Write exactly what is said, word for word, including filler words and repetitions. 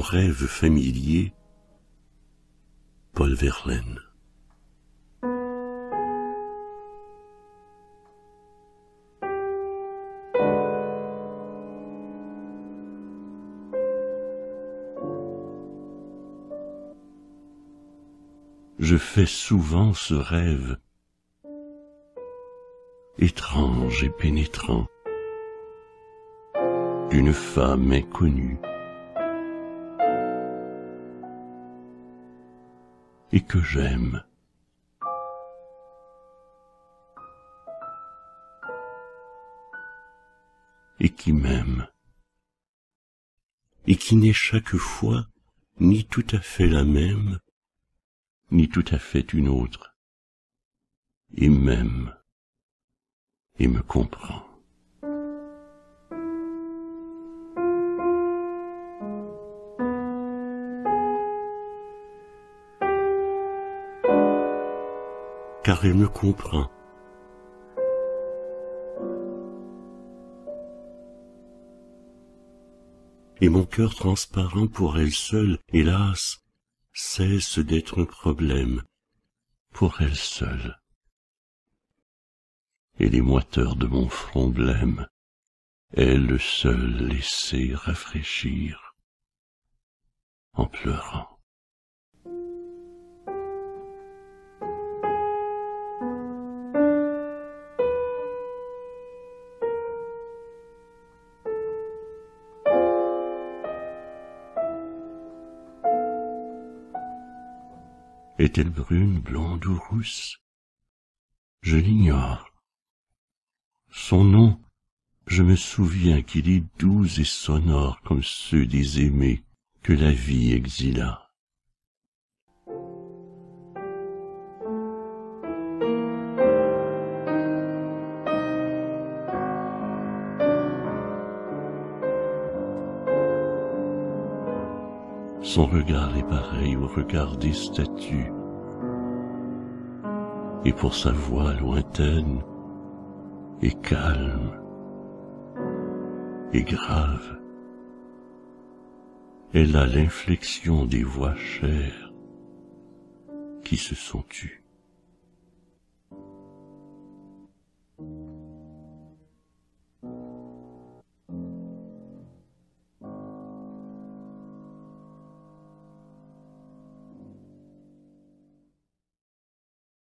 rêve familier, Paul Verlaine. Je fais souvent ce rêve, étrange et pénétrant, d'une femme inconnue, et que j'aime. Et qui m'aime, et qui n'est chaque fois ni tout à fait la même, ni tout à fait une autre, et m'aime, et me comprend. Car elle me comprend. Et mon cœur transparent pour elle seule, hélas, cesse d'être un problème pour elle seule. Et les moiteurs de mon front blême, elle seule laissée rafraîchir en pleurant. Est-elle brune, blonde ou rousse? Je l'ignore. Son nom, je me souviens qu'il est doux et sonore comme ceux des aimés que la vie exila. Son regard est pareil au regard des statues, et pour sa voix lointaine et calme et grave, elle a l'inflexion des voix chères qui se sont tues.